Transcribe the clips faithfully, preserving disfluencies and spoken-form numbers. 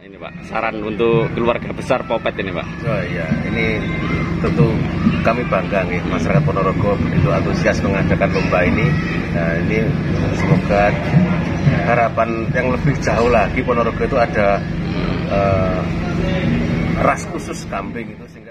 ini Pak, saran untuk keluarga besar Popet ini Pak? Oh iya, ini tentu kami bangga nih, masyarakat Ponorogo begitu antusias mengadakan lomba ini. Nah ini semoga harapan yang lebih jauh lagi, Ponorogo itu ada uh, ras khusus kambing itu sehingga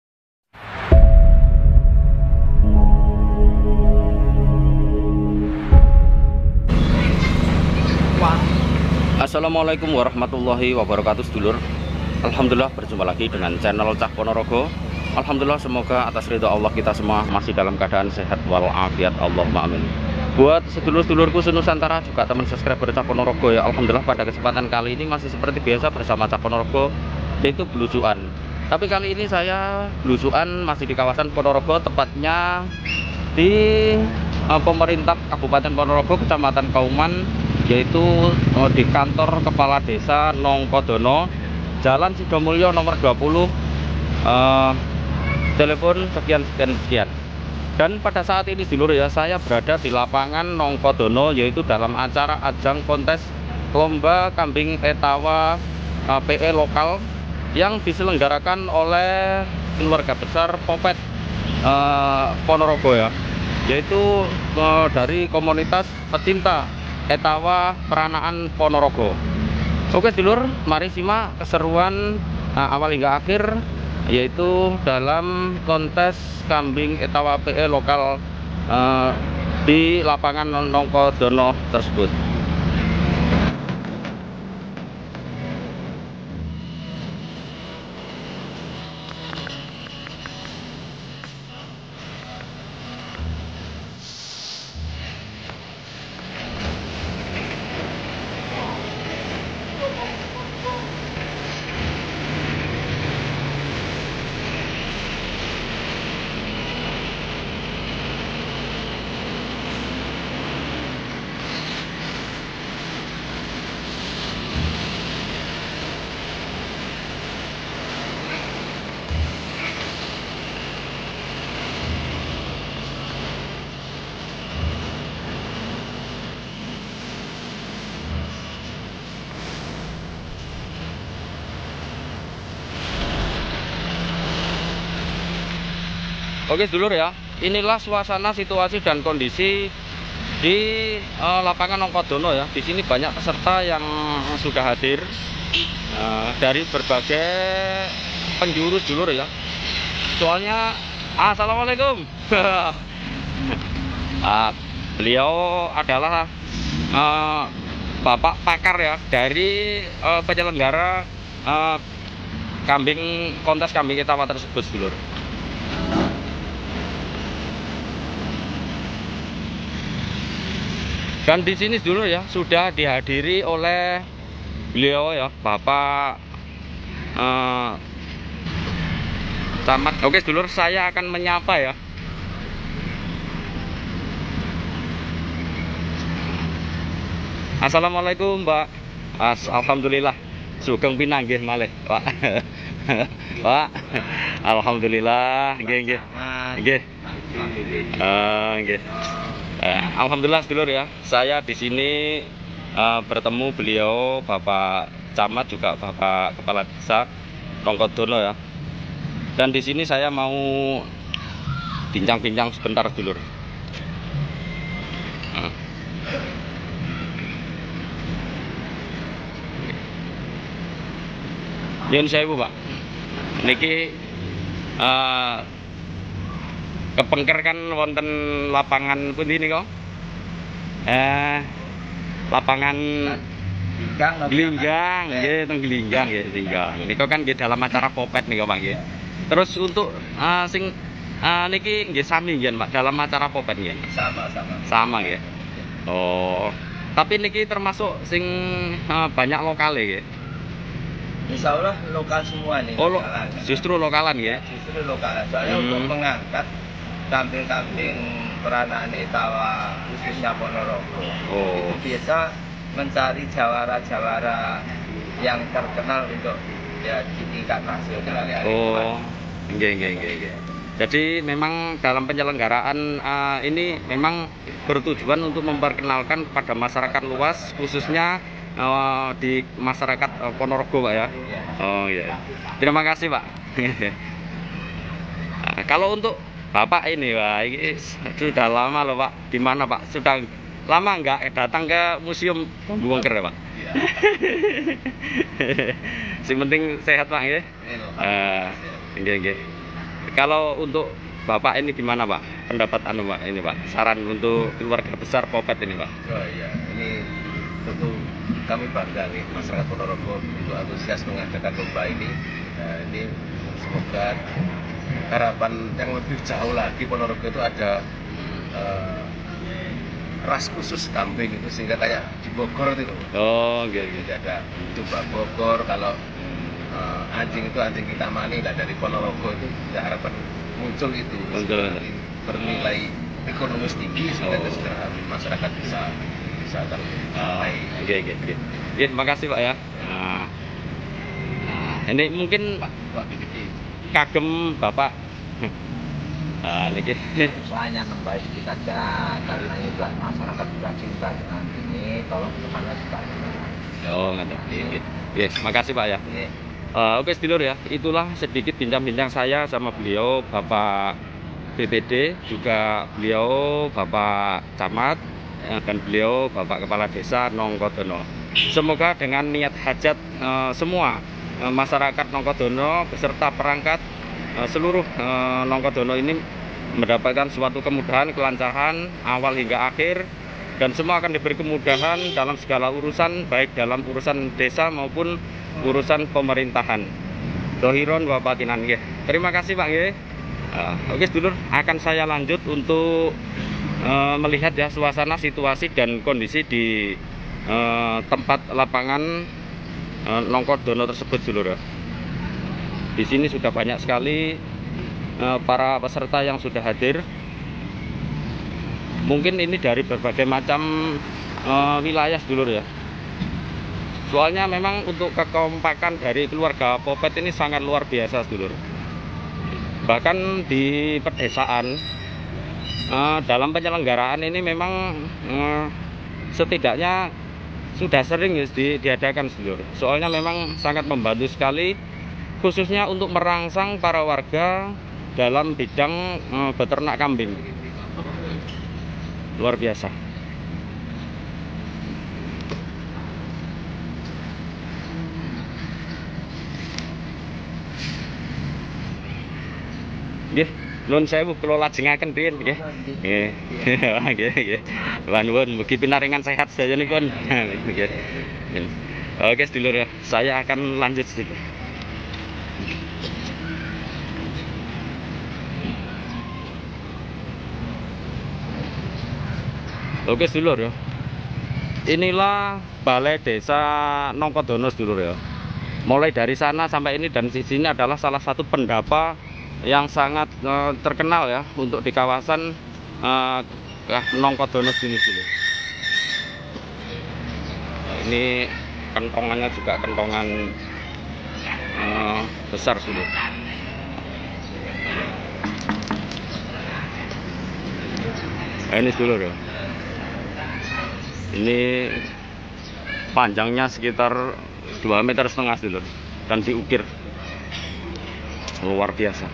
Assalamualaikum warahmatullahi wabarakatuh sedulur. Alhamdulillah berjumpa lagi dengan channel Cah Ponorogo. Alhamdulillah semoga atas ridho Allah kita semua masih dalam keadaan sehat walafiat, Allahumma amin. Buat sedulur-sedulurku senusantara juga teman subscriber Cah Ponorogo ya, alhamdulillah pada kesempatan kali ini masih seperti biasa bersama Cah Ponorogo, yaitu belusuan. Tapi kali ini saya belusuan masih di kawasan Ponorogo, tepatnya di uh, pemerintah Kabupaten Ponorogo, Kecamatan Kauman, yaitu uh, di kantor Kepala Desa Nongkodono, Jalan Sidomulyo nomor dua puluh, uh, telepon sekian sekian sekian. Dan pada saat ini dulu ya, saya berada di lapangan Nongkodono, yaitu dalam acara ajang kontes lomba kambing etawa uh, P E lokal yang diselenggarakan oleh keluarga besar Popet uh, Ponorogo ya, yaitu uh, dari komunitas pecinta etawa peranaan Ponorogo. Oke dulur, mari simak keseruan uh, awal hingga akhir, yaitu dalam kontes kambing etawa P E lokal uh, di lapangan Nongkodono tersebut. Oke dulur ya, inilah suasana, situasi dan kondisi di uh, lapangan Nongkodono ya. Di sini banyak peserta yang sudah hadir uh, dari berbagai penjuru dulur ya. Soalnya, assalamualaikum. uh, beliau adalah uh, bapak pakar ya dari uh, penyelenggara uh, kambing kontes kambing etawa tersebut dulur. Dan di sini dulu ya sudah dihadiri oleh beliau ya, Bapak uh, Camat. Oke dulur, saya akan menyapa ya. Assalamualaikum Mbak. As Alhamdulillah sugeng pinanggih malih Pak. Pak, alhamdulillah nggih nggih. Nggih. Eh nggih. Eh, Alhamdulillah dulur ya, saya di sini uh, bertemu beliau Bapak Camat juga Bapak Kepala Desa Nongkodono ya. Dan di sini saya mau bincang-bincang sebentar dulur. Uh. Nyun sewu Pak, niki uh, kepengker kan wonten lapangan pundi nika? Eh lapangan Glinggang, nggih teng Glinggang nggih Glinggang. Nika kan nggih dalam acara Popet nika Pak nggih. Terus untuk uh, sing uh, niki nggih sami nggih Pak dalam acara Popet nggih. sama-sama. Sama nggih. Oh. Tapi niki termasuk sing uh, banyak lokal nggih. Insya Allah lokal semua nih. Oh, lo, justru lokalan ya? Justru lokal. Soalnya hmm. untuk mengangkat kambing-kambing peranaan etawa khususnya Ponorogo, oh. itu biasa mencari jawara-jawara yang terkenal untuk ya di tingkat nasional ya. Oh, nggih nggih nggih. Jadi memang dalam penyelenggaraan uh, ini memang bertujuan untuk memperkenalkan kepada masyarakat luas, khususnya uh, di masyarakat uh, Ponorogo Pak ya. Oh iya. Terima kasih Pak. Nah, kalau untuk Bapak ini Pak, ini sudah lama loh Pak. Di mana Pak? Sudah lama nggak datang ke museum Bambu Wongker ya Pak? Iya. Yang penting sehat Pak ya. Uh, okay, okay. Kalau untuk Bapak ini gimana Pak? Pendapat anu Pak ini Pak, saran untuk keluarga besar Popet ini Pak. Oh iya, ini tentu kami bangga nih masyarakat Ponorogo itu antusias mengadakan lomba ini. Nah, ini semoga harapan yang lebih jauh lagi Ponorogo itu ada uh, ras khusus kambing itu sehingga kayak di Bogor itu. Oh, gitu. Okay, okay. Ada coba Bogor kalau uh, anjing itu anjing kita mani, nah dari Ponorogo itu ya harapan muncul itu bernilai ekonomis tinggi sehingga oh. masyarakat bisa bisa tercapai. Oke oke oke. Ya, terima kasih Pak ya. Nah, nah ini mungkin Pak, Pak kagem Bapak. Nah, ini saya nambah sedikit aja karena juga masyarakat juga cinta dengan ini, tolong kepada juga. Oh, nggak tahu. Yes, makasih Pak ya. Uh, Oke sedulur ya, itulah sedikit bincang-bincang saya sama beliau Bapak B P D, juga beliau Bapak Camat, ya, dan beliau Bapak Kepala Desa Nongkodono. Semoga dengan niat hajat uh, semua uh, masyarakat Nongkodono beserta perangkat uh, seluruh uh, Nongkodono ini mendapatkan suatu kemudahan, kelancaran awal hingga akhir, dan semua akan diberi kemudahan dalam segala urusan, baik dalam urusan desa maupun urusan pemerintahan. Dohiron wa batinan nggih. Terima kasih Pak nggih. Uh, Oke sedulur, akan saya lanjut untuk uh, melihat ya suasana, situasi dan kondisi di uh, tempat lapangan uh, Nongkodono tersebut sedulur. Di sini sudah banyak sekali uh, para peserta yang sudah hadir. Mungkin ini dari berbagai macam uh, wilayah sedulur ya. Soalnya memang untuk kekompakan dari keluarga Popet ini sangat luar biasa sedulur. Bahkan di pedesaan uh, dalam penyelenggaraan ini memang uh, setidaknya sudah sering ya, di, diadakan sedulur. Soalnya memang sangat membantu sekali, khususnya untuk merangsang para warga dalam bidang uh, beternak kambing. Luar biasa. Nggih, nuwun sewu kula lajengaken riyen nggih. Nggih. Nggih, nggih. Nuwun mugi pinaringan sehat sayanipun. Nggih. Oke, sedulur ya. Saya akan lanjut sedikit. Oke, sedulur ya. Inilah Balai Desa Nongkodono sedulur ya. Mulai dari sana sampai ini dan di sini adalah salah satu pendapa yang sangat uh, terkenal ya untuk di kawasan uh, Nongkodono sini sini. Nah, ini kentongannya juga kentongan uh, besar dulu. Nah, ini dulu ya. Ini panjangnya sekitar dua meter setengah dulu dan diukir luar biasa.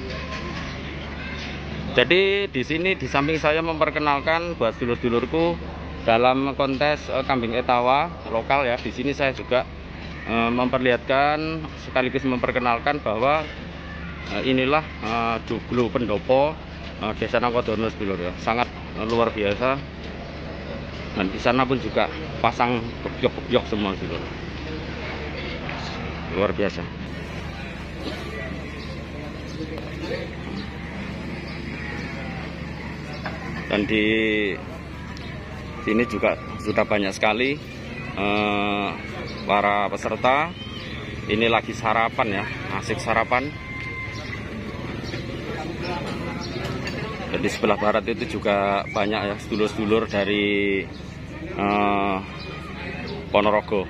Jadi di sini di samping saya memperkenalkan buat dulur-dulurku dalam kontes uh, kambing etawa lokal ya. Di sini saya juga uh, memperlihatkan sekaligus memperkenalkan bahwa uh, inilah uh, joglo pendopo uh, Desa Nongkodono dulur ya. Sangat uh, luar biasa. Dan di sana pun juga pasang kebyok-kebyok semua dulur. Luar biasa. Dan di sini juga sudah banyak sekali eh, para peserta. Ini lagi sarapan ya, asik sarapan. Dan di sebelah barat itu juga banyak ya sedulur-sedulur dari eh, Ponorogo.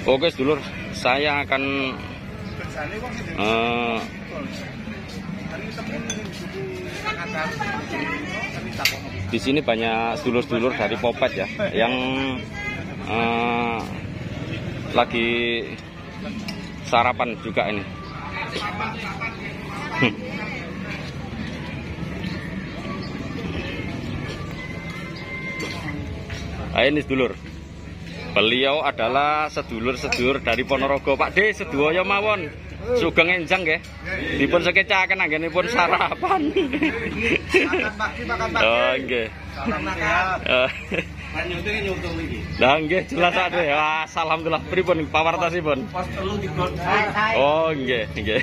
Oke sedulur, saya akan uh, di sini banyak sedulur-sedulur dari Popet ya, yang uh, lagi sarapan juga ini. Nah, ini sedulur. Beliau adalah sedulur-sedulur dari Ponorogo. Pak D, sedoyo mawon. Sugeng enjang nggih. Dipun sekecaken anggenipun sarapan. Oh, nggih. Lah nggih jelas ade. Wah, alhamdulillah pripun pawartosipun? Oh, nggih, nggih.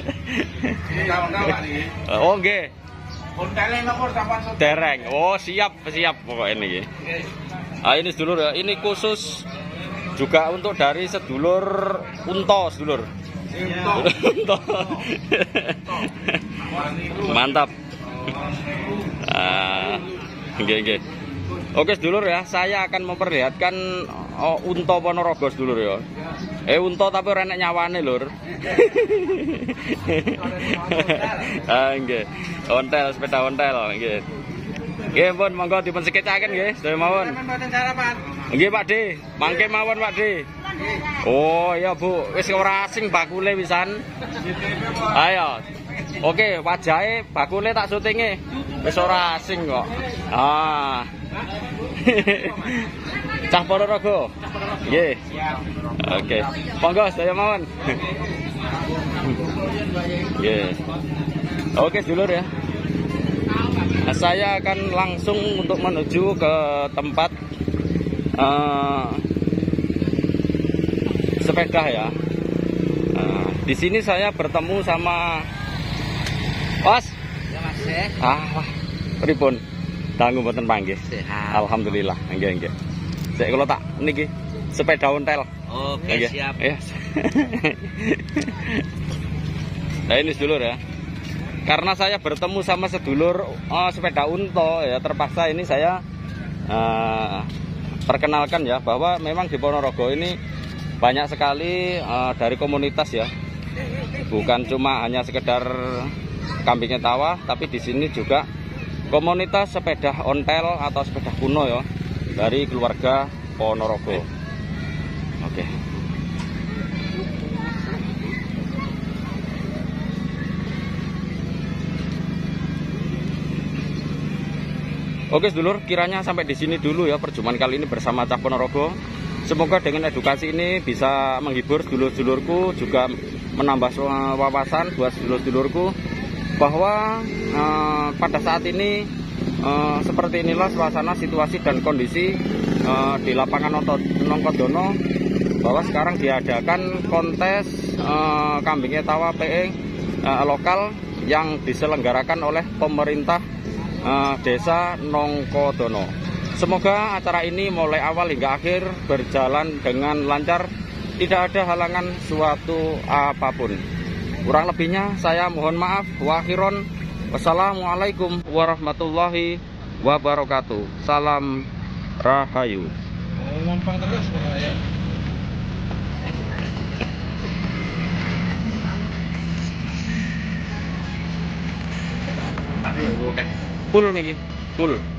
Oh, nggih. Dereng. Oh, siap, siap pokoknya ini. Ah, ini sedulur ya. Ini khusus juga untuk dari sedulur Unto, sedulur. Unto. Mantap. Ah, nggih, nggih. Oke sedulur ya, saya akan memperlihatkan oh, Unto Ponorogo sedulur ya. Eh unta tapi ora enek nyawane lur. Ah nggih. Ontel, sepeda ontel nggih. Nggih pun monggo dipun sekecaken nggih, sedaya mawon. Nggih Pak D, mangke mawon Pak D. Oh iya Bu, wis ora asing bakule wisan. Ayo. Oke, wajahe bakule tak syutinge. Wis ora asing kok. Ah. Cah Ponorogo. Nggih. Oke. Monggo sedaya mawon. Nggih. Oke, sedulur ya. Nah, saya akan langsung untuk menuju ke tempat uh, sepeda ya. Nah, di sini saya bertemu sama Mas. Ya Mas. Ah, pripun? Dangu mboten panggih. Alhamdulillah. Nggih, nggih. Sik kula tak niki sepeda ontel. Oke, okay, siap. Yes. Nah, ini sedulur ya. Karena saya bertemu sama sedulur uh, sepeda unto ya, terpaksa ini saya uh, perkenalkan ya bahwa memang di Ponorogo ini banyak sekali uh, dari komunitas ya. Bukan cuma hanya sekedar kambing tawa, tapi di sini juga komunitas sepeda ontel atau sepeda kuno ya dari keluarga Ponorogo. Oke. Oke sedulur, kiranya sampai di sini dulu ya perjumpaan kali ini bersama Cah Ponorogo. Semoga dengan edukasi ini bisa menghibur sedulur-sedulurku, juga menambah wawasan buat sedulur-sedulurku bahwa eh, pada saat ini eh, seperti inilah suasana, situasi dan kondisi eh, di lapangan Nongkodono, bahwa sekarang diadakan kontes eh, kambing tawa P E eh, lokal yang diselenggarakan oleh pemerintah Uh, desa Nongkodono. Semoga acara ini mulai awal hingga akhir berjalan dengan lancar, tidak ada halangan suatu apapun. Kurang lebihnya saya mohon maaf. Wa akhiron, wassalamualaikum warahmatullahi wabarakatuh. Salam Rahayu. Full niki, full.